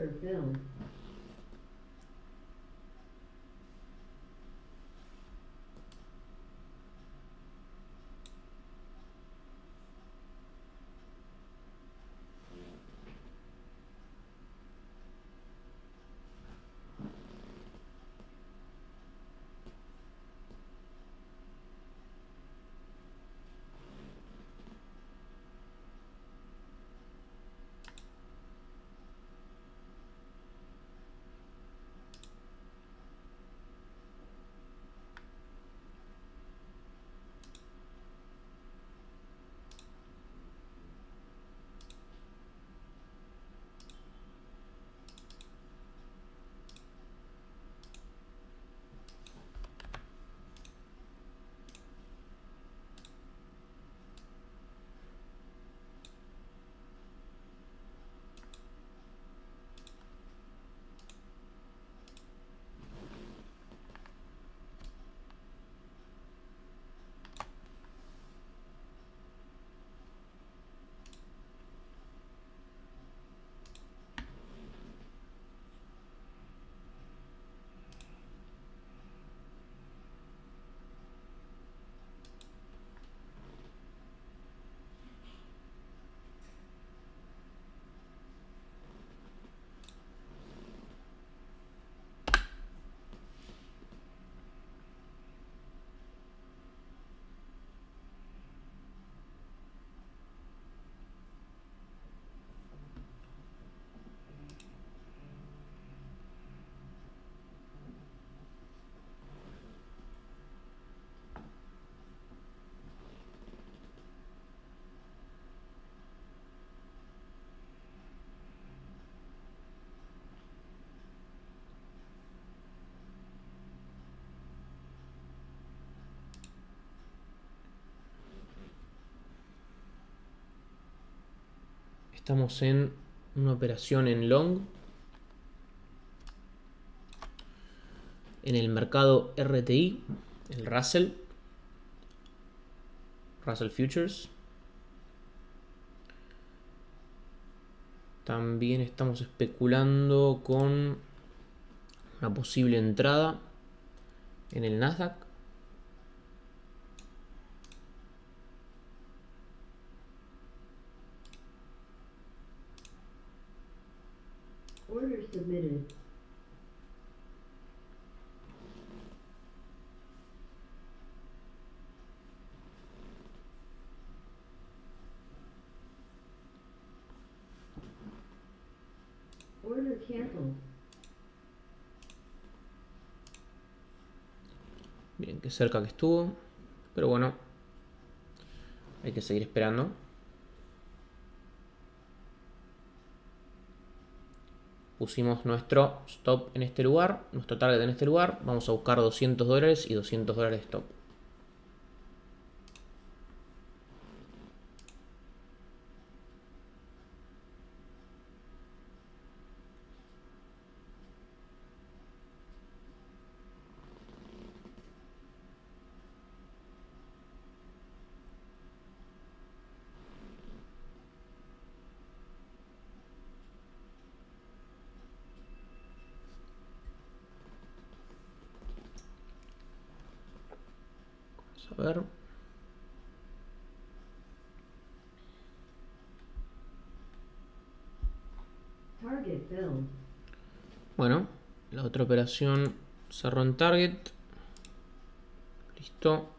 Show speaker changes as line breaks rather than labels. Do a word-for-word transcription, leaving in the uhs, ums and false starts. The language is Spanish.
Order filled.
Estamos en una operación en long. En el mercado R T I, el Russell. Russell Futures. También estamos especulando con una posible entrada en el Nasdaq.
Order submitted. Order canceled.
Bien, qué cerca que estuvo. Pero bueno, hay que seguir esperando. Pusimos nuestro stop en este lugar, nuestro target en este lugar. Vamos a buscar doscientos dólares y doscientos dólares de stop. A ver.
Target filled.
Bueno, la otra operación cerró en target. Listo.